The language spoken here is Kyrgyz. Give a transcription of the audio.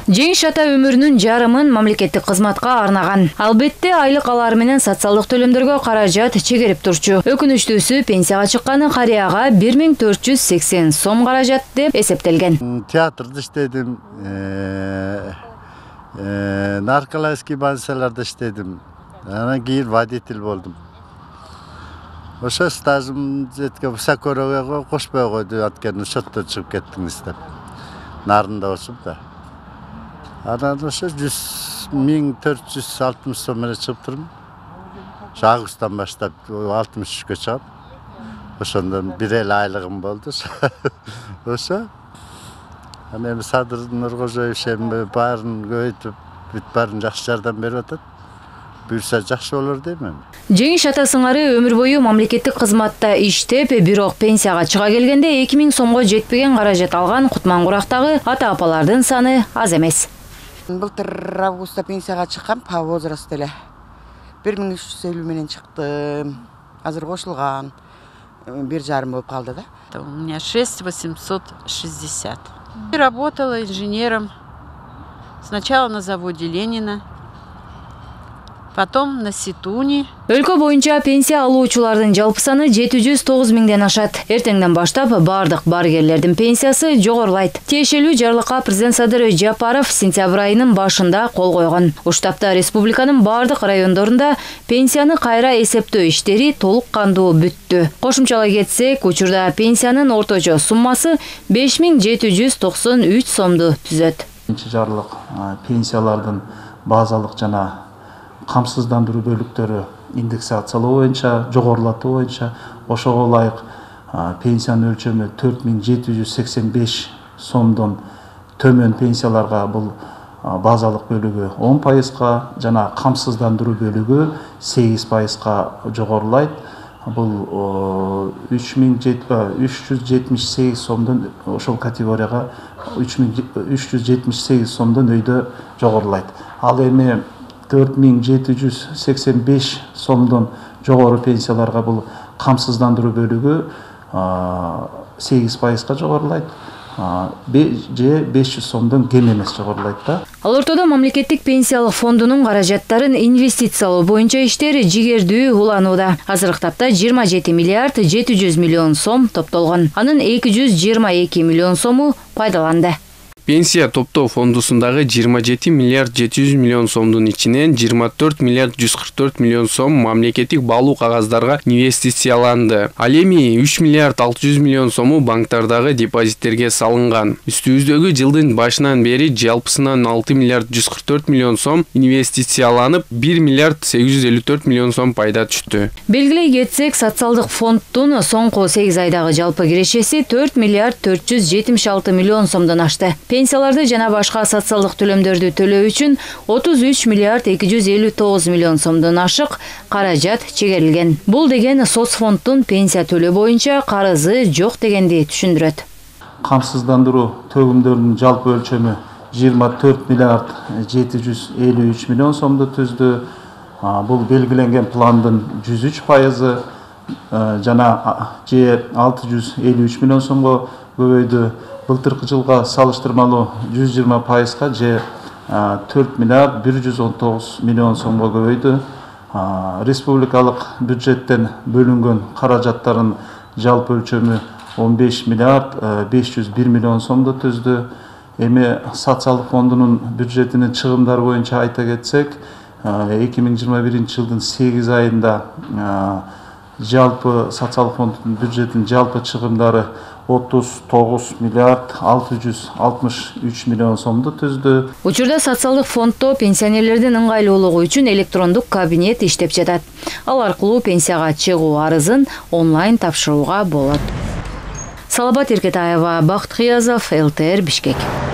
Жеңиш ата өмүрүнүн жарымын мамлекеттик кызматка арнаган. Албетте айлык алары менен социалдык төлөмдөргө каражат чегерип турчу. Өкүнүчтүүсү пенсияга чыкканы карыяга 1480 сом каражат деп эсептелген. Театрда иштедим, наркологический больницаларда иштедим. Анан кийин водитель болдум. Ошо стажым жетке Сакөрөгө кошпой койду, анткени шоттон чыгып кеттиң деп. Нарында болсом да. Анан ошо 1460 сом менен чыгып турмун. Августтан баштап 63-кө чыгам. Ошондон бир эл айлыгым болду. Ошо. Аны эми Садыр Нуркожоевич эми баарын көбөйтүп, бүт баарын жакшы жардам берип атат. Büyürse жақсы olur değil mi? Жеңиш ата сыңары өмүр бою мамлекеттик кызматта иштеп, бирок пенсияга чыга келгенде 2000 сомго жетпеген каражат алган Кутман Курактагы ата-апалардын саны аз эмес. Былтыр августта пенсияга чыккам, по возраст эле. 1350 менен чыктым. Азыр кошулган 1,5 болуп калды да. У меня 6860. Работала инженером. Сначала на заводе Ленина. Потом на Ситуни. Өлкө боюнча пенсия алуучулардын жалпы саны 709 миңден ашат. Эртеңден баштап бардык баргерлердин пенсиясы жогорулайт. Тиешелүү жарлыкка президент Садыр Жапаров сентябрь айынын башында кол койгон. Уштапта республиканын бардык райондорунда пенсияны кайра эсептөө иштери толук кандуу бүттү. Кошумчалай кетсек, учурда пенсиянын орточо суммасы 5793 сомду түзөт. Жарлык пенсиялардын базалык жана камсыздандыруу бөлүктөрү индексациялоо боюнча, жогорулатуу боюнча ошого ылайык пенсиянын өлчөмү 4785 сомдон төмөн пенсияларга бул базалык бөлүгү 10%, жана камсыздандыруу бөлүгү 8%га жогорулайт. Бул 378 сомдон ошол категорияга 3378 сомдон өйдө жогорулайт. Ал эми 4785 сомдон жогору пенсияларга бул камсыздандыруу бөлүгү 8%га жогорулайт. Же 500 сомдон кем эмес жогорулайт да. Ал ортодо мамлекеттик пенсиялык фондунун каражаттарын инвестициялоо боюнча иштери жигердүү уланууда. Азыркы тапта 27 миллиард 700 миллион сом топтолгон. Анын 222 миллион сому пайдаланды. Пенсия топтоо фондусундагы 27 миллиард 700 миллион сомдун ичинен 24 миллиард 144 миллион сом мамлекеттик баалуу кагаздарга инвестицияланды. Ал эми 3 миллиард 600 миллион сому банктардагы депозиттерге салынган. Үстүбүздөгү жылдын башынан бери жалпысынан 6 миллиард 144 миллион сом инвестицияланып, 1 миллиард 854 миллион сом пайда түштү. Белгилей кетсек, социалдык фонддун соңку 8 айдагы жалпы кирешеси 4 миллиард 476 миллион сомдон ашты. Пенсияларды жана башка социалдык төлөмдөрдү төлөө үчүн 33 миллиард 259 миллион сомдон ашык каражат чегерилген. Бул деген соцфонддун пенсия төлөө боюнча карызы жок дегенди түшүндүрөт. Камсыздандыруу төгүмдөрүнүн жалпы өлчөмү 24 миллиард 753 миллион сомду түздү. Бул белгиленген пландын 103%, жана 653 миллион сомго көбөйдү. Былтыркы жылга салыштырмалуу 120%га же 4 миллиард 119 миллион сомго көбөйдү. Республикалык бюджеттен бөлүнгөн каражаттардын жалпы өлчөмү 15 миллиард 501 миллион сомду түздү. Эми социалдык фондунун бюджетинин чыгымдары боюнча айта кетсек, 2021 жылдын 8 айында жалпы социалдык фондунун бюджетинин жалпы чыгымдары 39 миллиард 663 миллион сомду түздү. Учурда социалдык фонддо пенсионерлердин ыңгайлуулугу үчүн электрондук кабинет иштеп жатат. Ал аркылуу пенсияга чыгуу арызын онлайн тапшырууга болот. Салабат Эркетаева, Бакыт Кыязов, ЛТР, Бишкек.